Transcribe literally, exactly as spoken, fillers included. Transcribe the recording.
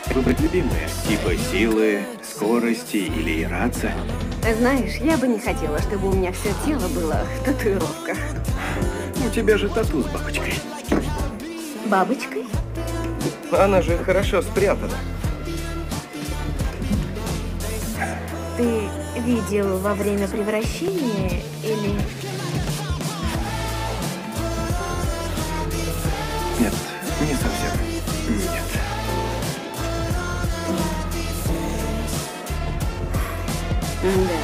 выбрать любимые, типа силы, скорости или раца. Знаешь, я бы не хотела, чтобы у меня все тело было в татуировках. У тебя же тату с бабочкой. Бабочкой? Она же хорошо спрятана. Ты видел во время превращения или... Нет, не совсем. Нет. Да.